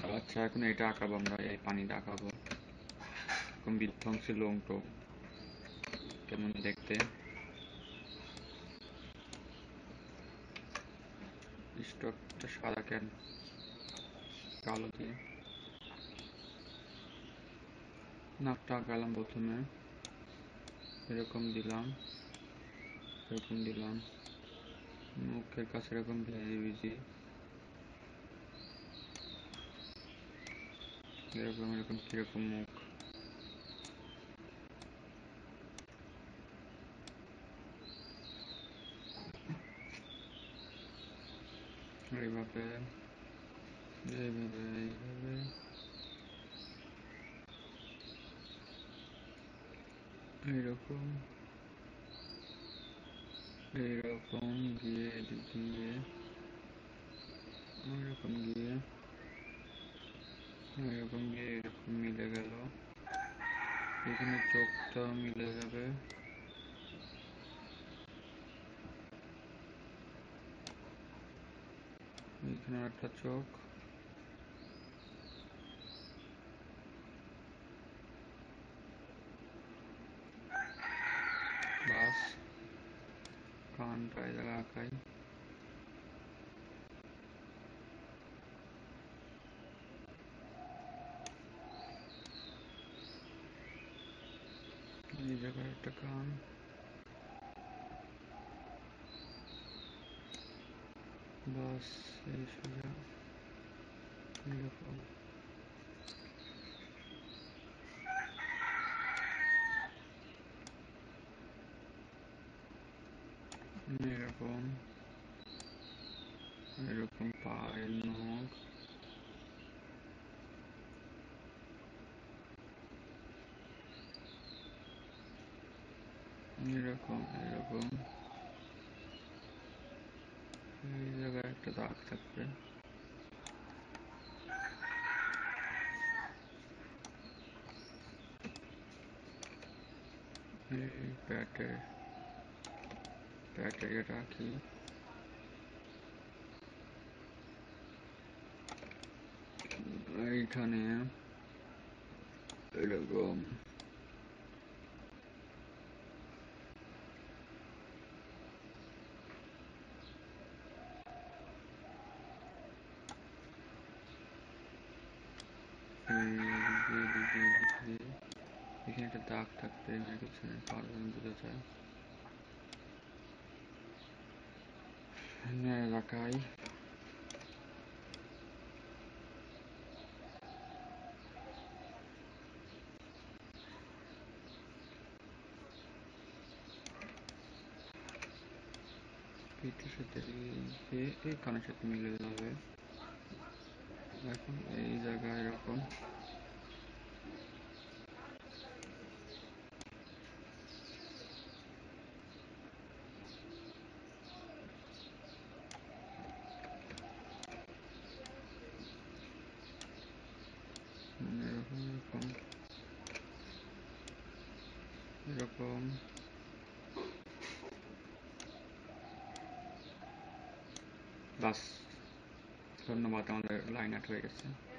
আচ্ছা, এখন এটা আঁকাবো, আমরা এই পানিটা আঁকাবো। এখন বিধ্বংসী লোম টোপ কেমন দেখতে। স্টকটা সাদা কেন, কালো দিয়ে নাকটা আঁকালাম। প্রথমে এরকম দিলাম, এরকম দিলাম, মুখের কাছে এরকম ভিজি ভিজি, এরকম এরকম কিরকম মুখ, এইভাবে এইভাবে এইভাবে এইরকম এইরকম গিয়ে এদিক দিয়ে ওইরকম গিয়ে এরকম গিয়ে এরকম মিলে গেল। এখানে চোখটা মিলে যাবে, এখানে একটা চোখ, বাস কানটা এই জায়গায় আঁকাই। এই জায়গায় একটা কান, বাস এই সোজা এরকম। এরকম এরকম পায়ের নখ, এরকম এরকম। এই জায়গায় একটা দাগ থাকবে, এই প্যাটে প্যাটে রাখি। এইখানে এরকম এখানে একটা দাগ থাকবে, এখানে পিছনে পাঁচজন বোঝা যায়। এলাকায় পিঠের সাথে এই কানের সাথে মিলে যাবে। এখন এই জায়গায় এরকম এরকম এরকম এরকম। বাস, ধন্যবাদ, আমাদের লাইন আউট হয়ে গেছে।